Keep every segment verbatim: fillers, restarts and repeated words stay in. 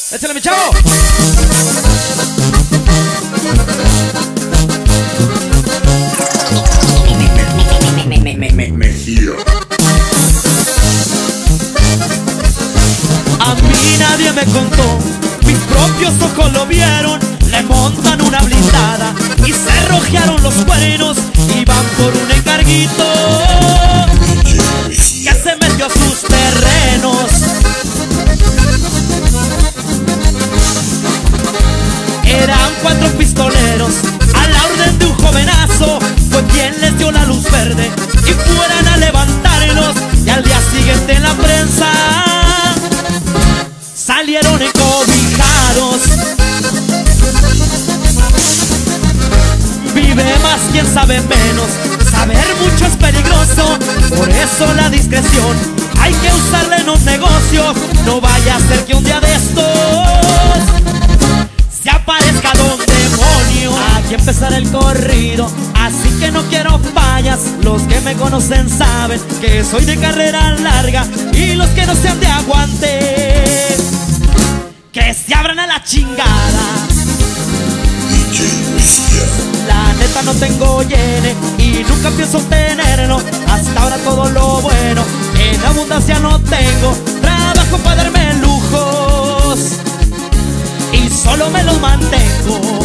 Échale, mi chavo. Mejía. A mí nadie me contó, mis propios ojos lo vieron. Le montan una blindada y se rojearon los cuernos y van por un encarguito que se metió a sus terrenos. Eran cuatro pistoleros a la orden de un jovenazo, fue quien les dio la luz verde y fueran a levantarnos. Y al día siguiente en la prensa salieron encobijados. Vive más quien sabe menos, saber mucho es peligroso, por eso la discreción hay que usarla en un negocio. No vaya a ser que un día de estos se aparezca don demonio. Aquí empezará el corrido, así que no quiero fallas. Los que me conocen saben que soy de carrera larga, y los que no sean de aguante, que se abran a la chingada. La neta no tengo llene y nunca pienso tenerlo. Hasta ahora todo lo bueno en abundancia no tengo. Trabajo para darme lujos y solo me los mantengo.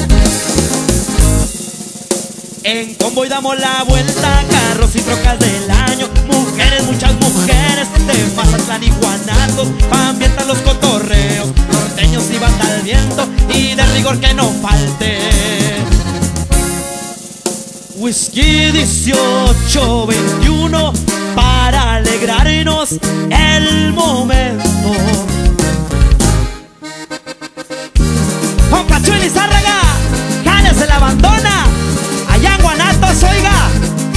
En convoy damos la vuelta, carros y trocas del año. Mujeres, muchas mujeres, de Mazatlán y Guanatos, ambientan los cotorreos, norteños y banda al viento, y de rigor que no falte whisky dieciocho veintiuno para alegrarnos el momento. Compa Chuy Lizárraga, Jales se la abandona allá en Guanatos, oiga.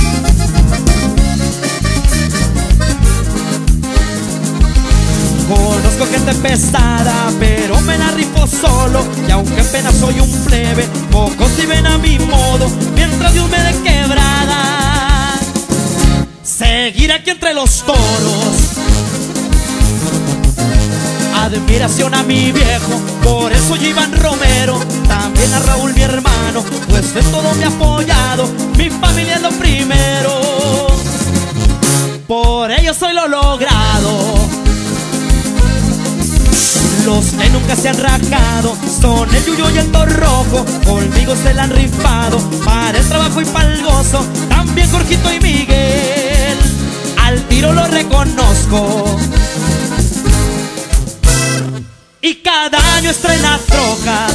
Conozco gente pesada, pero me la rifo solo. Y aunque apenas soy un plebe, pocos viven a mi modo. Mientras Dios me dé quebrada, seguiré aquí entre los toros. Admiración a mi viejo, por eso yo Iván Romero. También a Raúl mi hermano, pues de todo me ha apoyado. Mi familia es lo primero, por ello soy lo logrado. Los que nunca se han rajado son el Yuyo y el Torrojo, conmigo se la han rifado para el trabajo y para el gozo. También Jorgito y Miguel, al tiro lo reconozco. Y cada año estrena troca,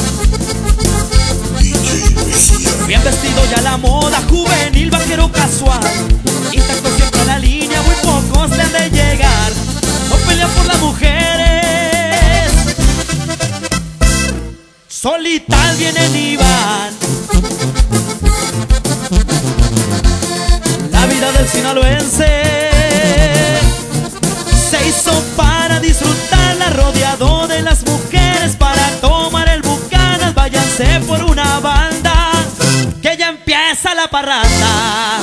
bien vestido ya la moda, juvenil, vaquero casual, intacto siempre la línea, muy pocos le han de llegar. No pelean por las mujeres, solitas vienen y van. La vida del sinaloense se hizo para disfrutarla, rodeado de las mujeres, para tomar el Bucanas. Váyanse por una banda, que ya empieza la parranda.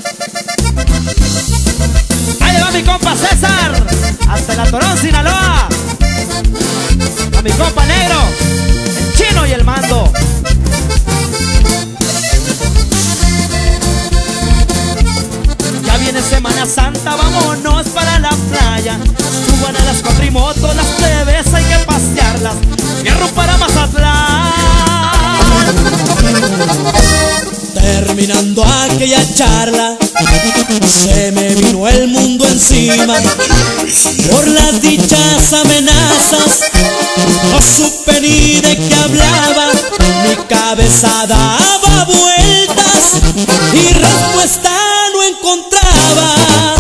Ahí va mi compa César, hasta la Torón, Sinaloa. A mi compa Negro, el Chino y el Mando. Ya viene Semana Santa, vámonos para la playa. Suban a las cuatrimotos, las plebes hay que pasearlas. Fierro para Mazatlán. Terminando aquella charla, se me vino el mundo encima. Por las dichas amenazas, no supe ni de qué hablaba. Mi cabeza daba vueltas y respuesta no encontraba.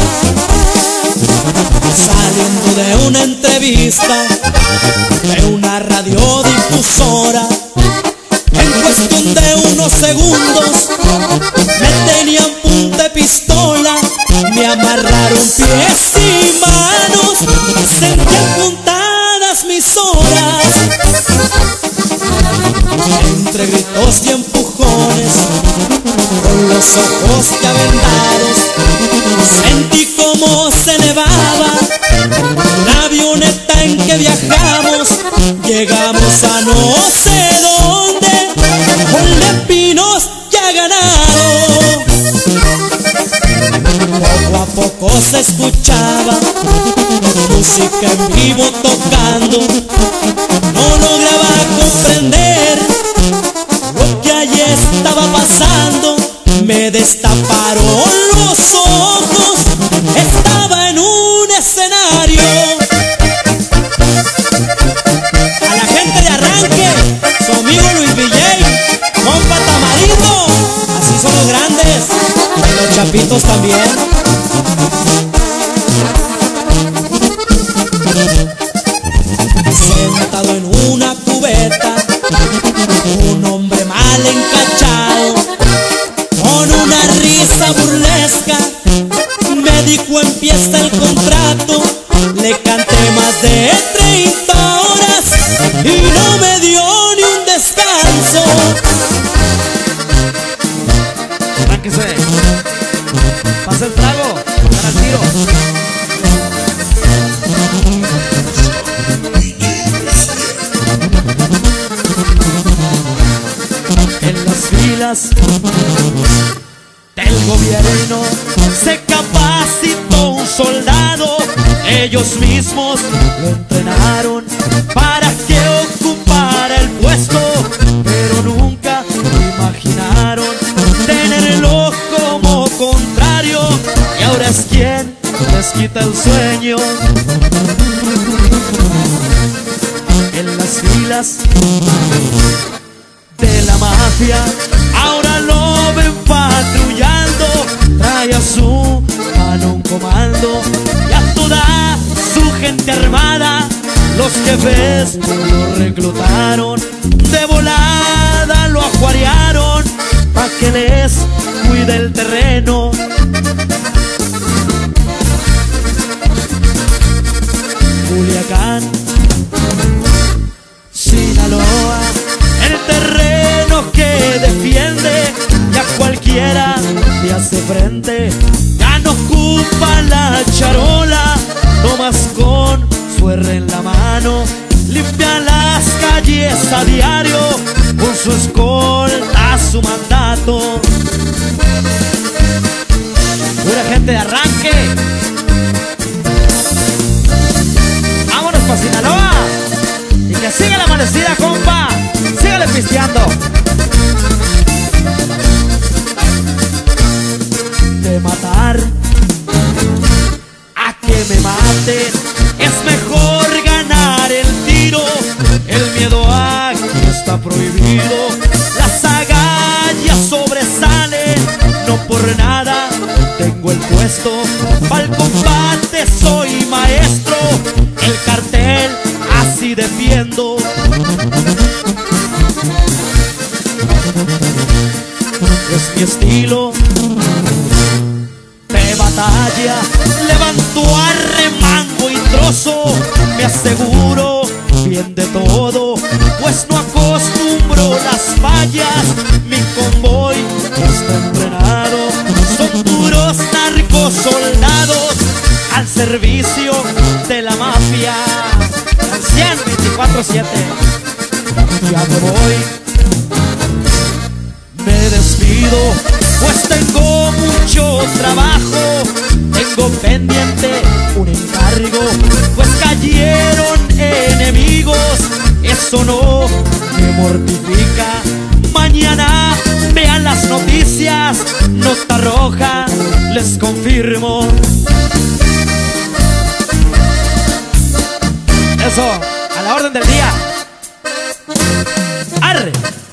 Saliendo de una entrevista de una radiodifusora, en cuestión de unos segundos me tenían punta de pistola. Me amarraron pies y manos, sentí apuntadas mis horas. Entre gritos y empujones, con los ojos ya vendados, sentí como se elevaba la avioneta en que que viajamos, llegamos a no sé dónde, el de Pinos ya ha ganado. Poco a poco se escuchaba música en vivo tocando, no lograba comprender lo que allí estaba pasando. Me destaparon los ojos, estaba en un escenario. A la gente de Arranque, su amigo Luis Villay, compa Tamarindo, así son los grandes, y los chapitos también. Sentado en una cubeta, un hombre mal encachado, con una risa burlesca, me dijo empieza el contrato. Le canté más de treinta horas y no me dio ni un descanso. Arránquese, pasa el trago, para el tiro. En las filas del gobierno se capacitó un soldado. Ellos mismos lo entrenaron para que ocupara el puesto, pero nunca imaginaron tenerlo como contrario. Y ahora es quien les quita el sueño. En las filas de la mafia ahora lo ven patrullando, trae a su mano un comando y a toda su gente armada. Los jefes lo reclutaron, de volada lo ajuarearon, pa' que les cuide el terreno. Culiacán, Sinaloa, el terreno que defiende y a cualquiera le hace frente. Ya no ocupa la charola, nomás con su R en la mano limpia las calles a diario, con su escolta a su mandato. Pura gente de Arranque, vámonos pa' Sinaloa. Y que siga la amanecida, compa, sígale pisteando. De matar a que me mate, es mejor ganar el tiro. El miedo aquí está prohibido, las agallas sobresalen. No por nada tengo el puesto, pa'l combate soy maestro. El cartel así defiendo. Es mi estilo de batalla, levanto a remango y trozo. Me aseguro bien de todo, pues no acostumbro las fallas. Mi convoy está entrenado, son puros narcos soldados al servicio de la mafia. Al cien, veinticuatro siete. Ya me voy, me despido, pues tengo mucho trabajo. Tengo pendiente un encargo, pues cayeron enemigos. Eso no me mortifica. Mañana vean las noticias, nota roja, les confirmo. Eso, a la orden del día. ¡Arre!